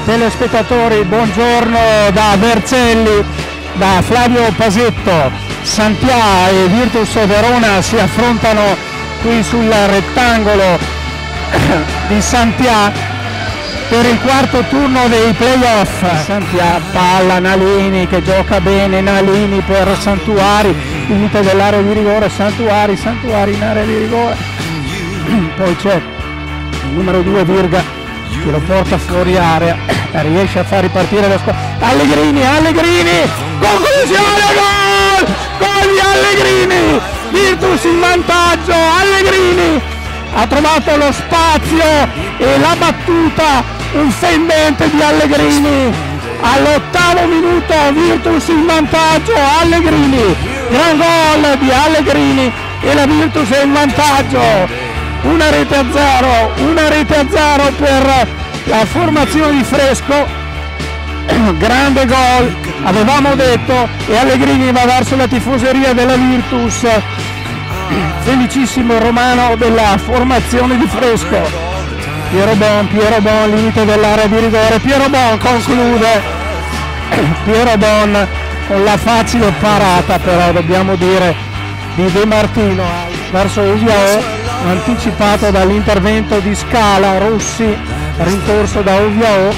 telespettatori, buongiorno da Vercelli, da Flavio Pasetto. Santià e Virtus Verona si affrontano qui sul rettangolo di Santià per il quarto turno dei playoff. Santià, palla, Nalini che gioca bene, Nalini per Santuari, limite dell'area di rigore, Santuari in area di rigore, poi c'è il numero 2 Virga che lo porta fuori area, riesce a far ripartire la squadra. Allegrini, conclusione, gol di Allegrini, Virtus in vantaggio, Allegrini ha trovato lo spazio e la battuta, un fendente di Allegrini all'8° minuto, Virtus in vantaggio, Allegrini, gran gol di Allegrini e la Virtus è in vantaggio. Una rete a zero per la formazione di Fresco, grande gol, avevamo detto, e Allegrini va verso la tifoseria della Virtus, felicissimo Romano della formazione di Fresco. Piero Bon, limite dell'area di rigore, Piero Bon conclude, Piero Bon con la facile parata però dobbiamo dire di De Martino verso Uviao, anticipato dall'intervento di Scala, Rossi, rincorso da Uviao,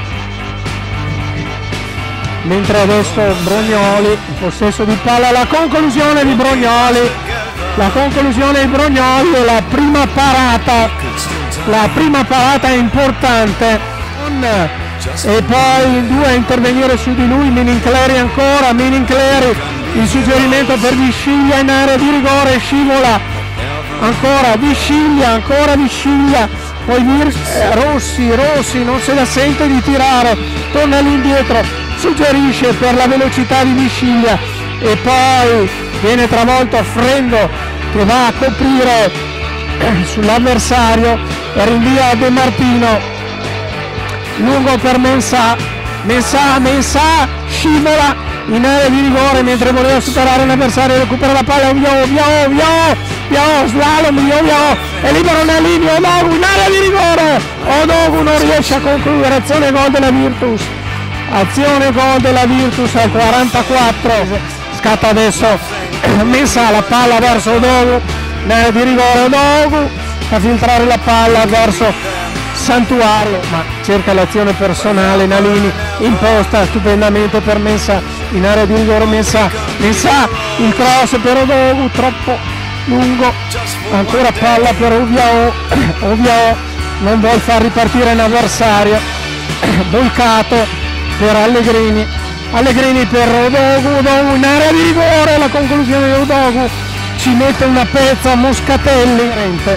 mentre adesso Brognoli, possesso di palla, la conclusione di Brognoli e la prima parata è importante, e poi due a intervenire su di lui, Minincleri ancora, il suggerimento per Visciglia in area di rigore, scivola, ancora Visciglia, poi Rossi non se la sente di tirare, torna all'indietro, suggerisce per la velocità di Visciglia e poi viene travolto Frendo che va a coprire sull'avversario e rinvia a De Martino, lungo per Mensah, scivola in area di rigore mentre voleva superare l'avversario, recupera la palla, Oviao, slalom, è libero Nalini, Odogu in area di rigore, Odogu non riesce a concludere, azione gol della Virtus al 44, scatta adesso Mensah, la palla verso Odogu, in area di rigore, Odogu fa filtrare la palla verso Santuario, ma cerca l'azione personale, Nalini imposta stupendamente per Mensah in area di rigore, Mensah, il cross per Odogu, troppo lungo, ancora palla per Oviao non vuol far ripartire l'avversario, volcato per Allegrini per Odogu in area di rigore, la conclusione di Odogu ci mette una pezza Moscatelli,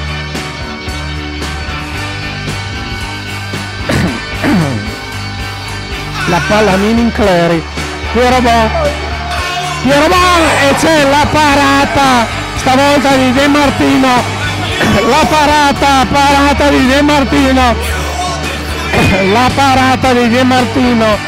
la palla Minincleri, Piero Bon e c'è la parata stavolta di De Martino, la parata di De Martino,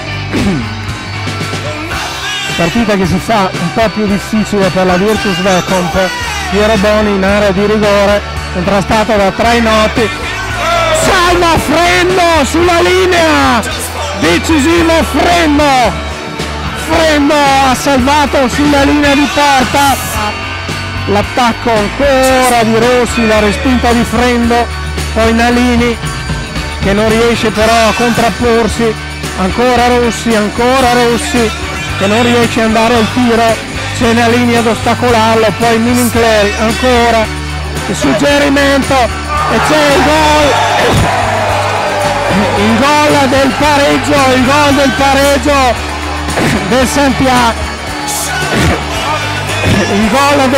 partita che si fa un po' più difficile per la Virtus Vecomp, Piero Bon in area di rigore, contrastato da Trainotti, salva Frendo sulla linea, decisivo Frendo ha salvato sulla linea di porta, l'attacco ancora di Rossi, la respinta di Frendo, poi Nalini che non riesce però a contrapporsi, ancora Rossi che non riesce ad andare al tiro, c'è Nalini ad ostacolarlo, poi Minincleri ancora, il suggerimento e c'è il gol del pareggio del Santià, il gol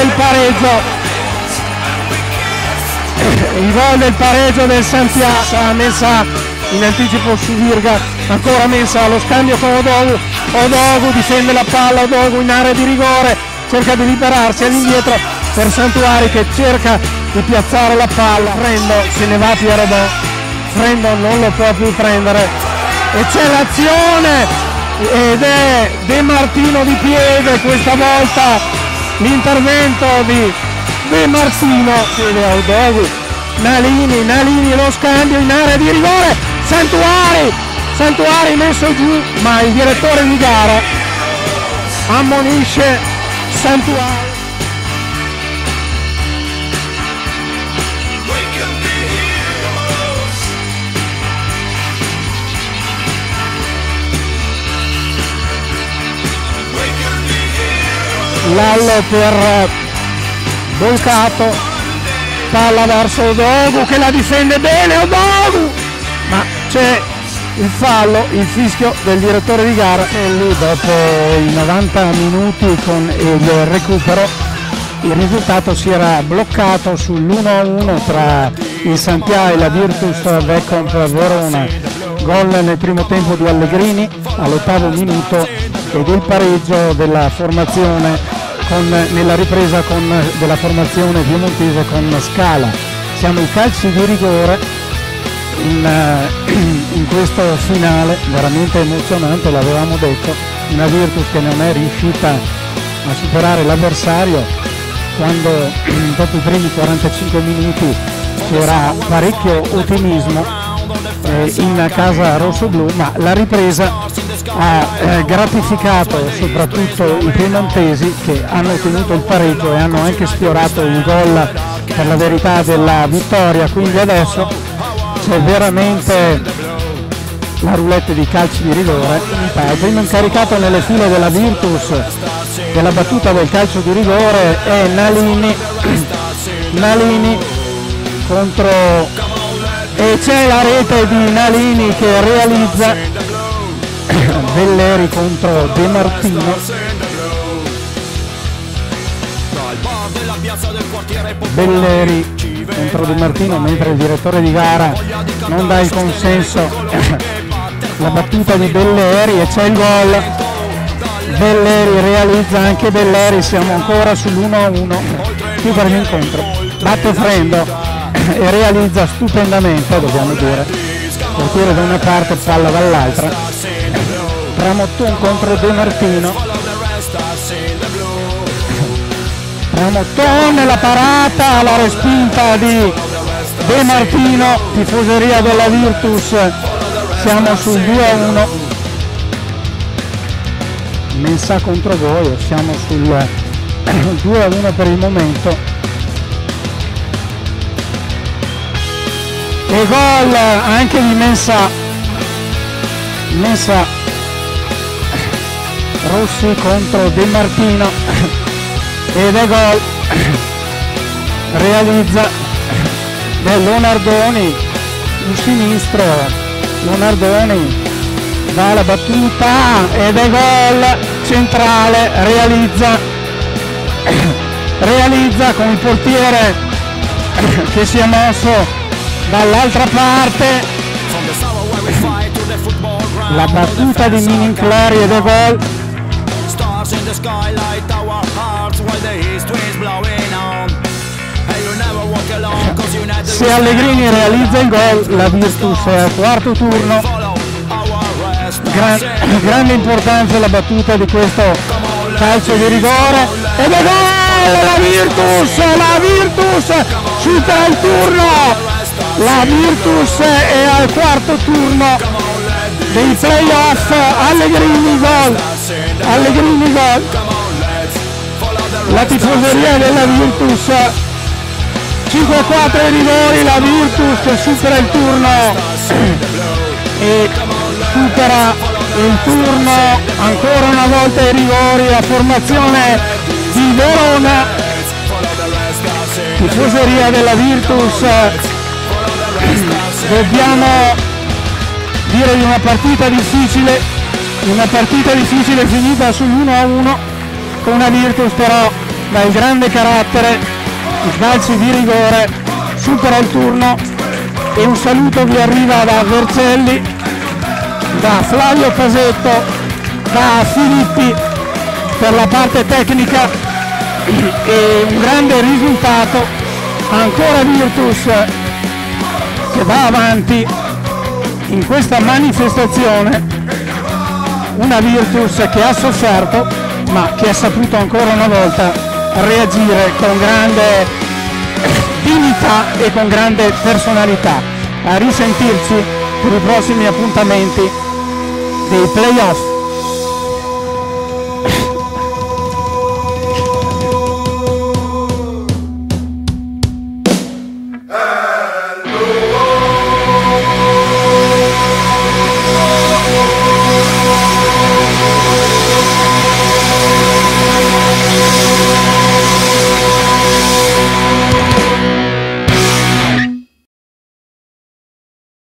del pareggio del Santià, Mensah in anticipo su Virga, ancora Mensah allo scambio con Odogu difende la palla, Odogu in area di rigore, cerca di liberarsi all'indietro per Santuari che cerca di piazzare la palla, Frendo se ne va Piero Bon, Frendo non lo può più prendere e c'è l'azione ed è De Martino di piede, questa volta l'intervento di De Martino, chiede a Odogu, Nalini lo scambio in area di rigore, Santuari Santuari messo giù, ma il direttore di gara ammonisce Santuari. Lallo per Bolcato, palla verso Odogu che la difende bene, Odogu, ma c'è il fallo, il fischio del direttore di gara. E lì dopo i 90 minuti con il recupero il risultato si era bloccato sull'1-1 tra il Santià e la Virtus Vecomp Verona, gol nel primo tempo di Allegrini all'8° minuto ed il pareggio della formazione nella ripresa della formazione piemontese con Scala. Siamo ai calci di rigore in questo finale veramente emozionante, l'avevamo detto, una Virtus che non è riuscita a superare l'avversario quando dopo i primi 45 minuti c'era parecchio ottimismo in casa rossoblu, ma la ripresa ha gratificato soprattutto i piemontesi che hanno ottenuto il pareggio e hanno anche sfiorato il gol per la verità della vittoria, quindi adesso c'è veramente la roulette di calci di rigore. Il primo incaricato nelle file della Virtus della battuta del calcio di rigore è Nalini contro, e c'è la rete di Nalini che realizza. Belleri contro De Martino, Belleri contro De Martino, mentre il direttore di gara non dà il consenso la battuta di Belleri e c'è il gol. Belleri realizza anche Belleri, siamo ancora sull'1-1, più per l'incontro, batte Frendo e realizza stupendamente, dobbiamo dire, portiere da una parte, palla dall'altra. Tramottone contro De Martino, Tramottone, la parata, la respinta di De Martino, tifoseria della Virtus, siamo sul 2-1, Mensah contro voi, siamo sul 2-1 per il momento. E gol anche di Mensah, Rossi contro De Martino ed è gol, realizza Lonardoni in sinistro, Lonardoni va alla battuta ed è gol centrale, realizza con il portiere che si è mosso dall'altra parte, la battuta di Mininclari ed è gol. Se Allegrini realizza il gol, la Virtus è al quarto turno. Grande importanza la battuta di questo calcio di rigore ed è gol! La Virtus supera il turno, la Virtus è al quarto turno dei playoff. Allegrini gol, la tifoseria della Virtus 5-4 ai rigori, la Virtus supera il turno e supera il turno ancora una volta ai rigori la formazione di Verona, tifoseria della Virtus. Dobbiamo dire di una partita difficile finita sull'1-1 con una Virtus però dal grande carattere, i calci di rigore, supera il turno. E un saluto vi arriva da Vercelli, da Flavio Pasetto, da Filippi per la parte tecnica e un grande risultato, ancora Virtus che va avanti in questa manifestazione, una Virtus che ha sofferto ma che ha saputo ancora una volta reagire con grande dignità e con grande personalità. A risentirci per i prossimi appuntamenti dei playoff.